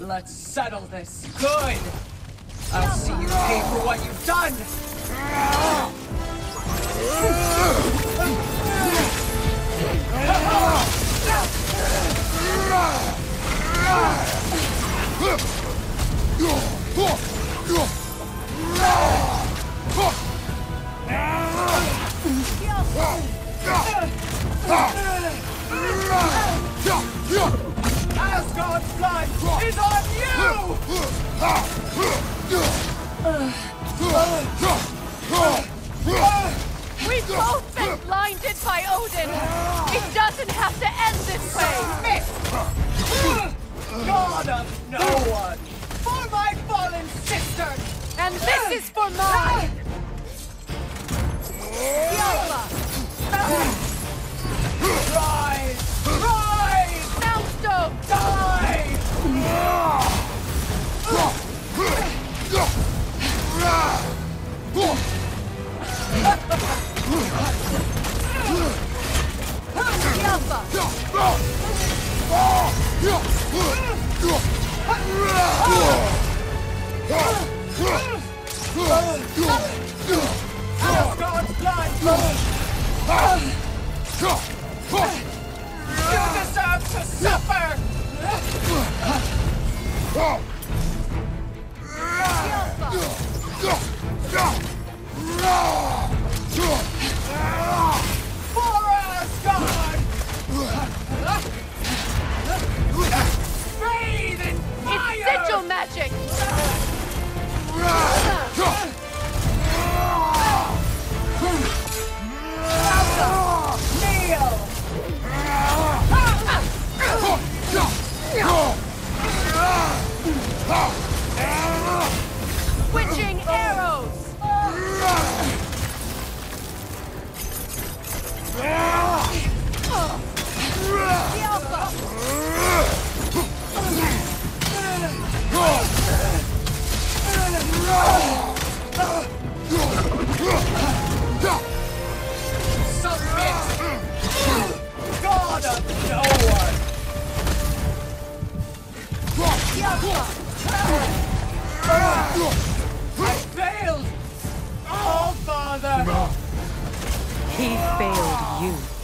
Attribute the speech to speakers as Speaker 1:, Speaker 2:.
Speaker 1: Let's settle this. Good! I'll see you pay for what you've done! Asgard's blood is on you!
Speaker 2: We've both been blinded by Odin! It doesn't have to end this way!
Speaker 1: God of no one! For my fallen sister!
Speaker 2: And this is for mine!
Speaker 1: Rise! Rise!
Speaker 2: Soundstone!
Speaker 1: Die! Asgard's blood! You deserve to suffer! For Asgard! Bathe in fire!
Speaker 2: It's sigil magic!
Speaker 1: Kneel!
Speaker 2: Switching arrows!
Speaker 1: Submit! God of no one! I failed! Oh, Father!
Speaker 3: He failed you.